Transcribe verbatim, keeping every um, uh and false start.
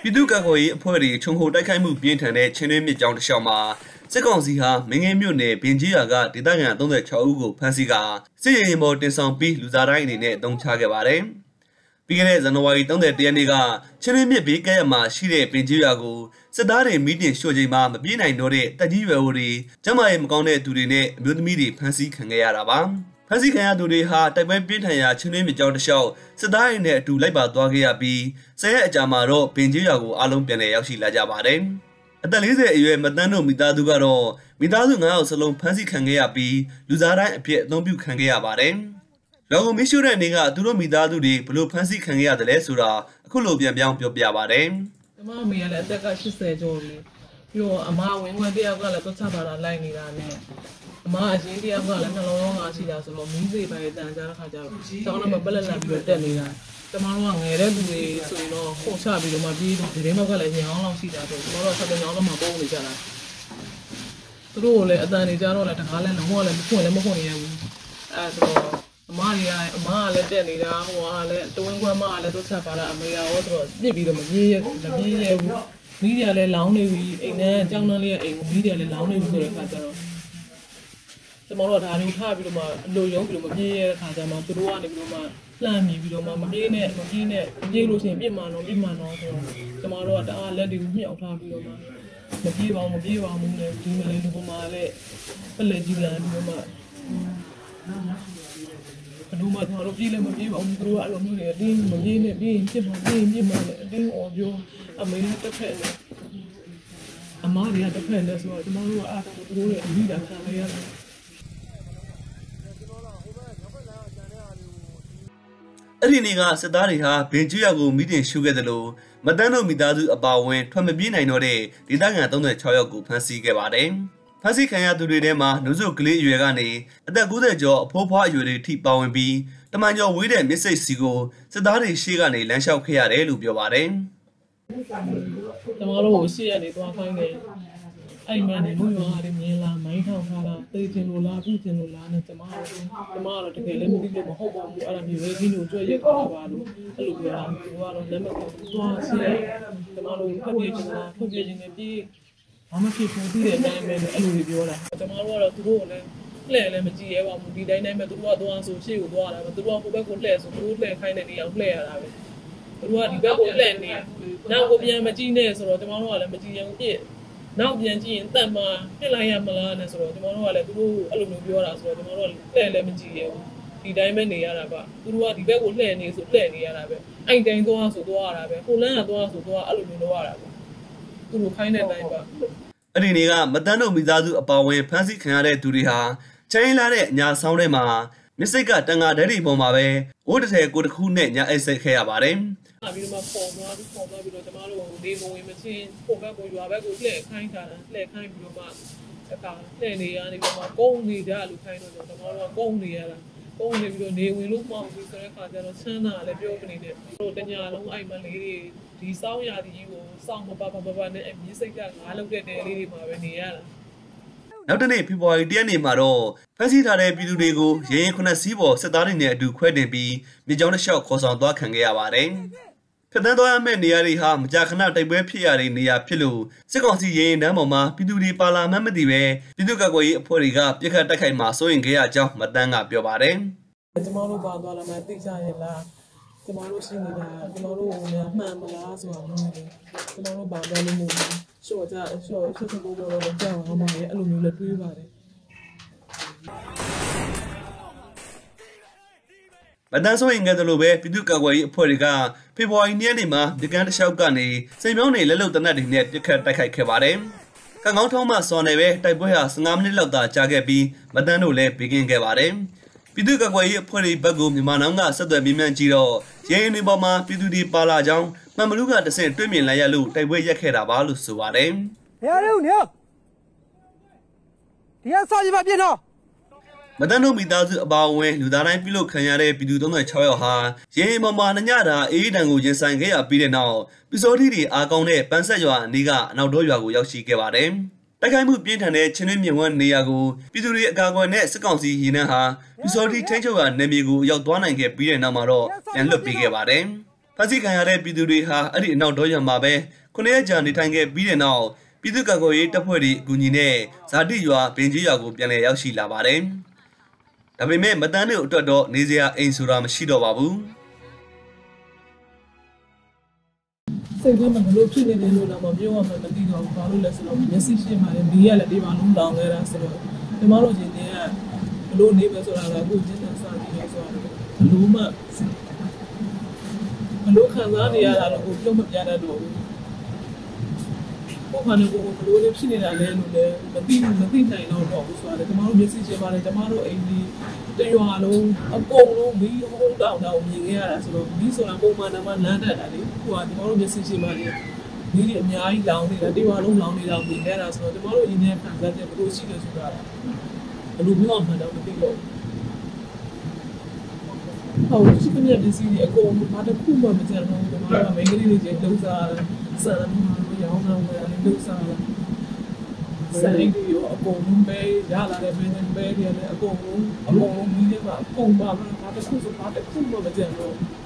ပြည်သူ့ကာကွယ်ရေးအဖွဲ့တွေခြုံခိုတိုက်ခိုက်မှုပြင်းထန်တဲ့ချင်းတွင်းမြစ်ကြောင်းတစ်လျှောက်မှာစစ်ကောင်စီဟာမင်းငယ်မြို့နယ်ဘင်ကြီးရွာကဒေသခံသုံးဆယ်ခြောက်ဦးကိုဖမ်းဆီးကာစစ်ရေးမော်တင်ဆောင်ပြီးလူသားတိုင်းအနေနဲ့အသုံးချခဲ့ပါတယ်။ပြီးခဲ့တဲ့ဇန်နဝါရီသုံးဆယ်တရက်နေ့ကချင်းတွင်းမြစ်ဘေးကဲ့ရမှာရှိတဲ့ဘင်ကြီးရွာကိုစစ်သားတွေမီးတင်ရှို့ချိန်မှာမပြေးနိုင်တော့တဲ့တက်ကြီးရွယ်အိုတွေကျမရဲ့မကောင်းတဲ့သူတွေနဲ့အမျိုးသမီးတွေဖမ်းဆီးခံခဲ့ရတာပါ။ဖမ်းဆီးခံရသူတွေဟာတိုက်ပွဲပြင်းထန်ရာချင်းတွင်းမြစ်ကြောင်းတစ်လျှောက်စစ်သားတွေနဲ့အတူလိုက်ပါသွားခဲ့ရပြီးဆယ်ရက်အကြာမှာတော့ဘင်ကြီးရွာကိုအားလုံးပြန်လည်ရောက်ရှိလာကြပါတယ်။အသက်လေးဆယ်အရွယ်မတန်းတို့မိသားစုကတော့မိသားစုငါးယောက်စလုံးဖမ်းဆီးခံခဲ့ရပြီးလူသားတိုင်းအဖြစ်အသုံးပြုခံခဲ့ရပါတယ်။လောကမီရှိုးတဲ့နေကသူတို့မိသားစုတွေဘလို့ဖမ်းဆီးခံခဲ့ရတယ်လဲဆိုတာအခုလိုပြန်ပြောင်းပြောပြပါတယ်။ကျွန်မအမေကလည်းအသက်ကရှစ်ဆယ်ကျော်ပြီ။ပြီးတော့အမဝင်ခွင့်တယောက်ကလည်းတော့ချပါတာလိုက်နေတာနဲ့အမအရင်တယောက်ကလည်းနှလုံးရောဂါရှိတာဆိုတော့မီးစိတ်ပိုင်းတန်ကြတဲ့ခါကျတော့တောင်းတော့မပလက်လက်ပြီးတော့တက်နေတာ။ကျွန်တော်တို့ကငယ်တဲ့လူတွေဆိုရင်တော့ခုတ်ချပြီးတော့မှပြီးဒီထဲမှာကလည်းညောင်းလောက်ရှိတာဆိုတော့ကျွန်တော်တို့ဆက်ညောင်းတော့မှပုံနေကြတာ။သူတို့ကလည်းအတန်နေကြတော့လည်းတကားလည်းလုံးဝလည်းမဖွင့်လည်းမဖွင့်ရဘူး။အဲဆိုတော့အမကြီးကအမကလည်းတက်နေတာဟိုကလည်းတဝင်းခွမ်းမကလည်းသူဆက်ပါလာအမေရောဆိုတော့ပြစ်ပြီးတော့မပြေးရမပြေးရဘူးမီးတွေလည်းလောင်းနေပြီအိမ်ထဲကြောင်းနှန်းလေးအိမ်မီးတွေလည်းလောင်းနေပြီဆိုတဲ့အခါကျတော့ကျွန်တော်တို့ဒါတွေထားပြီးတော့မှအလိုရုံးပြီးတော့မပြေးရတဲ့အခါကျမှသူတို့ကနေပြီးတော့မှလှမ်းမိပြီးတော့မှမပြေးနဲ့မပြေးနဲ့ပြေးလို့ရှိရင်ပြစ်မှန်တော့ပြစ်မှန်တော့ဆိုတော့ကျွန်တော်တို့ကတအားလက်တွေကိုမြှောက်ထားပြီးတော့မှမပြေးပါဘူးမပြေးပါဘူးနဲ့ဒီမလေးဒီပေါ်မှာလည်းပလက်ကြီးလာပြီးတော့မှဘယ်လိုမှကျွန်တော်တို့ပြေးလည်းမပြေးပါဘူးသူတို့ကအဲ့လိုမျိုးတွေအတင်းမပြေးနဲ့ပြေးရင်ပြစ်မှန်ပြေးရင်ပြစ်မှန်နဲ့အတင်းအော်ပြောအမေနဲ့တစ်ဖက်နဲ့အမတွေကတစ်ဖက်နဲ့ဆိုတော့ကျွန်တော်တို့ကအားသူတို့ရဲ့အမိတာခံရရတယ်အဲ့ဒီနေ့ကစစ်သားတွေဟာဘင်ကျွရကိုမီးတင်ရှုခဲ့တယ်လို့မတန်းတို့မိသားစုအပါအဝင်ထွက်မပြေးနိုင်တော့တဲ့ဒေသခံသုံးဆယ်ခြောက်ယောက်ကိုဖမ်းဆီးခဲ့ပါတယ်။ဖမ်းဆီးခံရသူတွေထဲမှာနှုတ်ဆုပ်ကလေးအရွယ်ကနေအသက်ကိုးဆယ်ကျော်အဖိုးဖွားအရွယ်တွေထိပါဝင်ပြီးတမန်ကျော်ဝေးတဲ့မြစ်စိတ်စီကိုစစ်သားတွေရှေ့ကနေလမ်းလျှောက်ခဲ့ရတယ်လို့ပြောပါတယ်။ကျွန်တော်တို့ရှေ့ကနေသွားခိုင်းတယ်။အဲ့ဒီမှာနေလို့ရောအဲ့ဒီမြင်လာမိုင်းထောင်ထားတာသိချင်လို့လားပြုချင်လို့လားနဲ့ကျွန်မတို့ကျွန်မကတော့တကယ်လည်းမသိလို့မဟုတ်ပါဘူးအဲ့ဒါမျိုးလေးဒီလိုကြွရက်ထားပါလို့အဲ့လိုပြောတာသူကတော့လက်မသွားစီးကျွန်တော်တို့ဖက်ပြေးချင်တာဖက်ပြေးချင်တယ်ပြီးဘာမှဖြစ်ဘူးပြီးတဲ့အတိုင်းပဲအဲ့လိုပြောတာကျွန်တော်တို့ကတော့သူတို့လည်းလှည့်လည်းမကြည့်ရပါဘူးဒီတိုင်းတိုင်းပဲသူတို့ကသွားဆိုရှေ့ကိုသွားတာပဲသူတို့ကဟိုဘက်ကိုလှည့်ဆိုသူတို့လှည့်ခိုင်းတဲ့နေရာကိုလှည့်ရတာပဲသူတို့ကဒီဘက်ကိုလှည့်နေနောက်ကိုပြန်မကြည့်နဲ့ဆိုတော့ကျွန်တော်တို့ကလည်းမကြည့်ရင်ပြည့်နောက်ပြန်ကြည့်ရင်တတ်မှပြစ်လိုက်ရမလားနဲ့ဆိုတော့ကျွန်တော်တို့ကလည်းသူတို့အဲ့လိုမျိုးပြောတာဆိုတော့ကျွန်တော်တို့လှည့်လည်းမကြည့်ရဘူးဒီတိုင်းပဲနေရတာပါသူတို့ကဒီဘက်ကိုလှည့်နေဆိုလှည့်နေရတာပဲအဲ့တိုင်းသွားဆိုသွားရတာပဲဟိုလမ်းကသွားဆိုသွားအဲ့လိုမျိုးလုပ်ရတာပဲသူတို့ခိုင်းတဲ့အတိုင်းပါအဲ့ဒီနေ့ကမတန်းတို့မိသားစုအပါအဝင်ဖမ်းဆီးခံရတဲ့သူတွေဟာချင်းလာတဲ့အညာဆောင်ထဲမှာမြစ်စိတ်ကတန်ငါဓာတ်တွေပေါ်မှာပဲဝတ်တစ်ထည်ကိုတစ်ခုနဲ့ညာအိတ်ဆက်ခဲ့ရပါတယ်။ပြီးတော့ပေါ်သွားပြီးပေါ်သွားပြီးတော့ကျမတို့ဒီဘုံဝင်မချင်းပုံဘက်ကိုရွာဘက်ကိုလှည့်ခိုင်းတာလှည့်ခိုင်းပြီးတော့မှအခါလှည့်နေရနေပြီးတော့ကုန်းနေကြလို့ခိုင်းတော့ကျမတို့ကကုန်းနေရတာကုန်းနေပြီးတော့နေဝင်လို့မအောင်ဘူးဆိုတဲ့အခါကျတော့ဆန်းတာလည်းပြောနေတယ်။တို့တညာလုံးအိမ်မလေးတွေဒီစောင်းရာဒီကြီးကိုစောင်းမပါပါပါပါနဲ့မြစ်စိတ်ကငါးလောက်တဲ့တဲလေးတွေမှာပဲနေရတာနောက်တနေ့ဖေဖော်ဝါရီတရက်နေ့မှာတော့ဖမ်းဆီးထားတဲ့ပြည်သူတွေကိုရဲရင်ခုနှစ်စီးပေါ်စစ်သားတွေနဲ့အတူခွဲတင်ပြီးမြေကြောင်းတစ်လျှောက်ခေါ်ဆောင်သွားခံခဲ့ရပါတယ်။ဖျက်ဆီးသွားရမယ့်နေရာတွေဟာမကြာခဏတိုက်ပွဲဖြစ်ရတဲ့နေရာဖြစ်လို့စစ်ကောင်စီရဲရင်တန်းပေါ်မှာပြည်သူတွေပါလာမှန်းမသိပဲပြည်သူ့ကာကွယ်ရေးအဖွဲ့တွေကပြစ်ခတ်တိုက်ခိုက်မှာစိုးရင်ခဲ့ရကြောင်းမတန်းကပြောပါတယ်။ကျွန်တော်တို့ပါသွားလာမှသိကြရဲ့လား။ကျွန်တော်တို့ရှိနေတာကျွန်တော်တို့ကမှန်မလားဆိုတာမျိုးလေ။ကျွန်တော်တို့ပါသွားလို့မဟုတ်ဘူး။ရှော့ကြရှော့ရှော့ဖို့တော့တော့ကြောက်အောင်ပါရဲ့အဲ့လိုမျိုးလည်းတွေးပါတယ်မတန်းဆိုရင်ကတည်းကပဲပြည်သူ့ကာကွယ်ရေးအဖွဲ့တွေကဖေဖော်ဝါရီနေ့မှာဒီကန်းတစ်လျှောက်ကနေစိန်ပြောင်းနေလက်လုံတနက်တွေနဲ့ပြစ်ခတ်တိုက်ခိုက်ခဲ့ပါတယ်။ကံကောင်းထုံးမှစော်နေပဲတိုက်ပွဲဟာ၁၅မိနစ်လောက်သာကြာခဲ့ပြီးမတန်းတို့လည်းဘေးကင်းခဲ့ပါတယ်။ပြည်သူ့ကာကွယ်ရေးအဖွဲ့တွေဘက်ကမြန်မာနောင်ကဆက်သွယ်မြင်းကြည့်တော့ရဲရင်တွေပေါ်မှာပြည်သူတွေပါလာကြောင်းမှန်မလူကတဆင့်တွေ့မြင်လိုက်ရလို့တိုက်ပွဲရက်ခဲ့တာပါလို့ဆိုပါတယ်။နေရာဦးနေဒီကစာရေးပါပြင်တော့မတန်းတို့မိသားစုအပါအဝင်လူသားတိုင်းပြုလုပ်ခံရတဲ့ပြည်သူသုံးဆယ်ခြောက်ယောက်ဟာရဲရင်ပေါ်မှာညတာအေးဒဏ်ကိုရင်ဆိုင်ခဲ့ရပြီးတဲ့နောက်ပစ္စည်းထီတွေအားကောင်းတဲ့ပန်းဆက်ရွာအနီးကအနောက်တော်ရွာကိုရောက်ရှိခဲ့ပါတယ်။တိုက်ခိုက်မှုပြင်းထန်တဲ့ချင်းတွင်းမြင့်ဝန်းနေရာကိုပြည်သူတွေအကာအကွယ်နဲ့စစ်ကောင်စီရင်းနှန်းဟာပစ္စည်းထီထိန်းချုပ်ရာနယ်မြေကိုရောက်သွားနိုင်ခဲ့ပြီးတဲ့နောက်မှာတော့ပြန်လွတ်ပေးခဲ့ပါတယ်။ဖမ်းဆီးခံရတဲ့ပြည်သူတွေဟာအဲ့ဒီအနောက်တော်ရမှာပဲခုနှစ်ရက်ကြာနေထိုင်ခဲ့ပြီးတဲ့နောက်ပြည်သူ့ကာကွယ်ရေးတပ်ဖွဲ့တွေအကူအညီနဲ့ဇာတိရွာပင်ကြီးရွာကိုပြန်လည်ရောက်ရှိလာပါတယ်။ဒါပေမဲ့မတန်းတို့အတွက်တော့နေစရာအိမ်ဆိုတာမရှိတော့ပါဘူး။စိတ်ထဲမှာဘလို့ဖြစ်နေတယ်လို့တော့မပြောရမှမသိတော့ဘူး။ဘာလို့လဲဆိုတော့မျက်စိရှိမှလည်းဒီရလည်းဒီမှာလုံးတောင်းနေတာဆိုတော့ဒီမှာတော့ရှင်နေကဘလို့နေပဲဆိုတာကအခုကျင်းတဲ့စာကြည့်လို့ဆိုတော့ဘလို့မှဘလို့ခံစားနေရတာတော့ကိုပြောမပြတတ်တော့ဘူးဘုရားနဲ့ကိုဘလို့လေးဖြစ်နေတာလဲလို့လည်းမသိမသိနိုင်တော့တော့ဘူးဆိုတော့ကျမတို့မျက်စိရှိမှလည်းကျမတို့အိမ်ဒီတရွာလုံးအကုန်လုံးပြီးဟိုးတောင်းတောင်းမြင်ခဲ့ရတာဆိုတော့ဒီဆိုတာပုံမှန်တော့လမ်းတက်တာလေဟိုကကျမတို့မျက်စိရှိမှလည်းဒီဒီအများကြီးလောင်နေတာတရွာလုံးလောင်နေတာမြင်ခဲ့တာဆိုတော့ကျမတို့အင်းနဲ့ခံစားချက်ဘလို့ရှိတယ်ဆိုတာဘလို့ပြောမှတော့မသိတော့ဟုတ်ရှိတဲ့ဒီစီအကုန်ဘာတစ်ခုမှမကြံတော့ဘူးကျမတို့ကမိန်းကလေးတွေချင်းလှုပ်ရှားဆန္ဒမှာရောင်းတော့လည်းလှုပ်ရှားလာဆိုင်ဒီရောအကုန်လုံးပဲရလာတဲ့ဘယ်နဲ့ပဲတွေလည်းအကုန်လုံးအကုန်လုံးကြီးတွေကအကုန်ပါဘာတစ်ခုဆိုဘာတစ်ခုမှမကြံတော့